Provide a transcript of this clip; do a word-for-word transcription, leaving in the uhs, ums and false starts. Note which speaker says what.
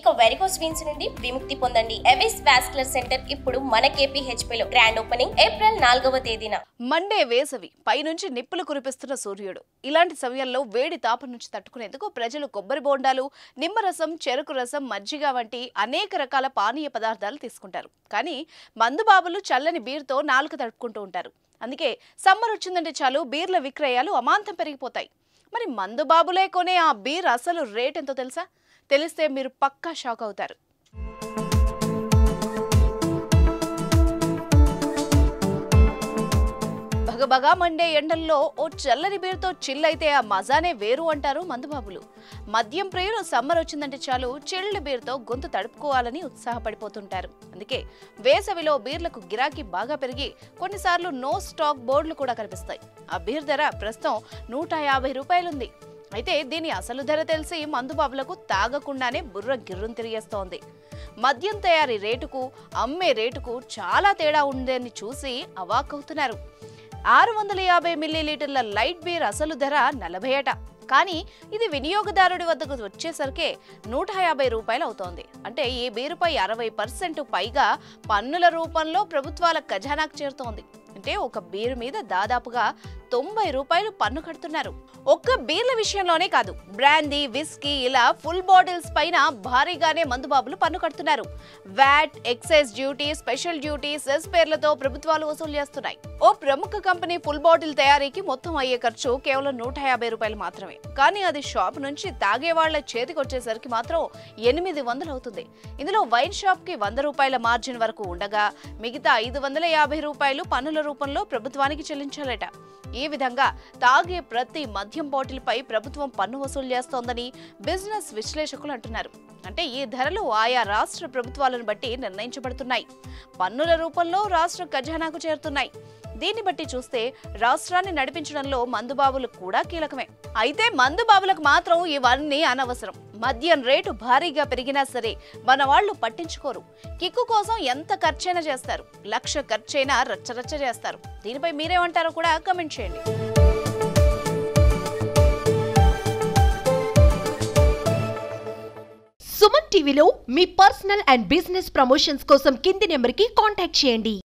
Speaker 1: ఇక varicose veins నుండి విముక్తి పొందండి. ఎవిస్ వాస్కులర్ సెంటర్ ఇప్పుడు మన కేపీహెచ్పీ లో గ్రాండ్ ఓపెనింగ్ ఏప్రిల్ నాలుగవ తేదీన.
Speaker 2: మండే వేసవి, పైనుంచి నిప్పులు కురిపిస్తున్న సూర్యుడు. ఇలాంటి సమయంలో వేడి తాపం నుంచి తట్టుకునేందుకు ప్రజలు కొబ్బరి బోండాలు, నిమ్మరసం, చెరుకు రసం, మజ్జిగ వంటి అనేక రకాల పానీయ పదార్థాలు తీసుకుంటారు. కానీ మందుబాబులు చల్లని బీర్తో నాలుక తడుపుకుంటూ ఉంటారు. అందుకే సమ్మర్ వచ్చిందంటే చాలు బీర్ల విక్రయాలు అమాంతం పెరిగిపోతాయి. మరి మందుబాబులే కొనే ఆ బీర్ అసలు రేట్ ఎంతో తెలుసా? తెలిస్తే మీరు పక్కా షాక్ అవుతారు. బగబగా మండే ఎండల్లో ఓ చల్లని బీరుతో చిల్ అయితే ఆ మజానే వేరు అంటారు మందుబాబులు. మద్యం ప్రియులు సమ్మర్ వచ్చిందంటే చాలు చిల్డ్ బీర్తో గొంతు తడుపుకోవాలని ఉత్సాహపడిపోతుంటారు. అందుకే వేసవిలో బీర్లకు గిరాకీ బాగా పెరిగి కొన్నిసార్లు నో స్టాక్ బోర్డులు కూడా కనిపిస్తాయి. ఆ బీర్ ధర ప్రస్తుతం నూట యాభై రూపాయలుంది. అయితే దీని అసలు ధర తెలిసి మందుబాబులకు తాగకుండానే బుర్ర గిర్రును తిరిగేస్తోంది. మద్యం తయారీ రేటుకు అమ్మే రేటుకు చాలా తేడా ఉందని చూసి అవాక్కవుతున్నారు. ఆరు వందల యాభై మిల్లీలీటర్ల లైట్ బీర్ అసలు ధర నలభై అట. కానీ ఇది వినియోగదారుడి వద్దకు వచ్చేసరికి నూట యాభై రూపాయలు అవుతోంది. అంటే ఈ బీరుపై అరవై పర్సెంట్ పైగా పన్నుల రూపంలో ప్రభుత్వాల ఖజానాకు చేరుతోంది. అంటే ఒక బీరు మీద దాదాపుగా తొంభై రూపాయలు పన్ను కడుతున్నారు. ఒక్క బీర్ల విషయంలోనే కాదు, బ్రాందీ, విస్కీ ఇలా ఫుల్ బాటిల్స్ పైన భారీగానే మందుబాబులు పన్ను కడుతున్నారు. VAT, excise duty, special duty, cess పేర్లతో ప్రభుత్వాలు వసూలు చేస్తున్నాయి. ఓ ప్రముఖ కంపెనీ ఫుల్ బాటిల్ తయారీకి మొత్తం అయ్యే ఖర్చు కేవలం నూట యాభై రూపాయలు మాత్రమే. కానీ అది షాప్ నుంచి తాగే వాళ్ల చేతికి వచ్చేసరికి మాత్రం ఎనిమిది వందలు అవుతుంది. ఇందులో వైన్ షాప్ కి వంద రూపాయల మార్జిన్ వరకు ఉండగా మిగతా ఐదు వందల యాభై రూపాయలు పన్నుల రూపంలో ప్రభుత్వానికి చెల్లించాలట. ఈ విధంగా తాగే ప్రతి మద్యం బాటిల్ పై ప్రభుత్వం పన్ను వసూలు చేస్తోందని బిజినెస్ విశ్లేషకులు అంటున్నారు. అంటే ఈ ధరలు ఆయా రాష్ట్ర ప్రభుత్వాలను బట్టి నిర్ణయించబడుతున్నాయి. పన్నుల రూపంలో రాష్ట్ర ఖజానాకు చేరుతున్నాయి. దీన్ని బట్టి చూస్తే రాష్ట్రాన్ని నడిపించడంలో మందుబాబులు కూడా కీలకమే. అయితే మందుబాబులకు మాత్రం ఇవన్నీ అనవసరం. మద్యం రేటు భారీగా పెరిగినా సరే మన వాళ్ళు పట్టించుకోరు. కిక్కు కోసం ఎంత ఖర్చైనా చేస్తారు. లక్ష ఖర్చైనా రచ్చరచ్చ చేస్తారు. దీనిపై మీరేమంటారో కూడా కమెంట్ చేయండి.
Speaker 3: సుమన్ టీవీలో మీ పర్సనల్ అండ్ బిజినెస్ ప్రమోషన్స్ కోసం కింది నెంబర్కి కాంటాక్ట్ చేయండి.